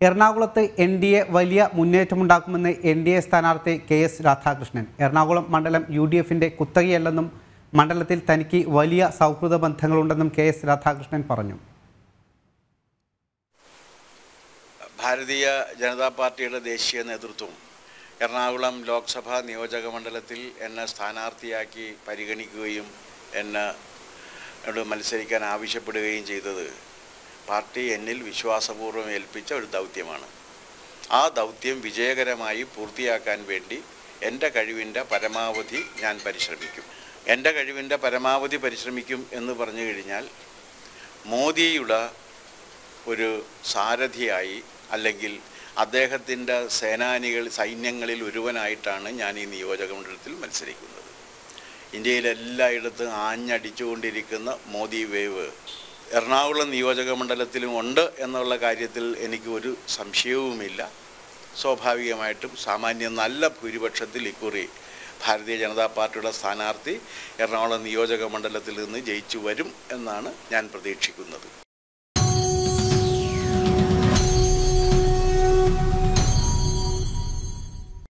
എറണാകുളത്ത് എൻ.ഡി.എ വലിയ മുന്നേറ്റമുണ്ടാക്കുമെന്ന് എൻ.ഡി.എ സ്ഥാനാർത്ഥി കെ.എസ്. രാധാകൃഷ്ണൻ. എറണാകുളം മണ്ഡലം യു.ഡി.എഫിൻ്റെ കുത്തകയല്ലെന്നും മണ്ഡലത്തിൽ തനിക്ക് വലിയ സൗഹൃദ ബന്ധങ്ങളുണ്ടെന്നും കെ.എസ്. രാധാകൃഷ്ണൻ പറഞ്ഞു. ഭാരതീയ ജനതാ പാർട്ടിയുടെ ദേശീയ നേതൃത്വം എറണാകുളം ലോക്സഭാ നിയോജക മണ്ഡലത്തിൽ എന്നെ സ്ഥാനാർത്ഥിയാക്കി പരിഗണിക്കുകയും എന്നോട് മത്സരിക്കാൻ ആവശ്യപ്പെടുകയും ചെയ്തത് പാർട്ടി എന്നിൽ വിശ്വാസപൂർവ്വം ഏൽപ്പിച്ച ഒരു ദൗത്യമാണ്. ആ ദൗത്യം വിജയകരമായി പൂർത്തിയാക്കാൻ വേണ്ടി എൻ്റെ കഴിവിൻ്റെ പരമാവധി ഞാൻ പരിശ്രമിക്കും. എൻ്റെ കഴിവിൻ്റെ പരമാവധി പരിശ്രമിക്കും എന്ന് പറഞ്ഞു കഴിഞ്ഞാൽ മോദിയുടെ ഒരു സാരഥിയായി അല്ലെങ്കിൽ അദ്ദേഹത്തിൻ്റെ സൈന്യങ്ങളിൽ ഒരുവനായിട്ടാണ് ഞാൻ ഈ നിയോജകമണ്ഡലത്തിൽ മത്സരിക്കുന്നത്. ഇന്ത്യയിലെല്ലായിടത്തും ആഞ്ഞടിച്ചുകൊണ്ടിരിക്കുന്ന മോദി വേവ് എറണാകുളം നിയോജകമണ്ഡലത്തിലും ഉണ്ട് എന്നുള്ള കാര്യത്തിൽ എനിക്ക് ഒരു സംശയവുമില്ല. സ്വാഭാവികമായിട്ടും സാമാന്യം നല്ല ഭൂരിപക്ഷത്തിൽ ഇക്കുറി ഭാരതീയ ജനതാ പാർട്ടിയുടെ സ്ഥാനാർത്ഥി എറണാകുളം നിയോജക മണ്ഡലത്തിൽ നിന്ന് ജയിച്ചു വരും എന്നാണ് ഞാൻ പ്രതീക്ഷിക്കുന്നത്.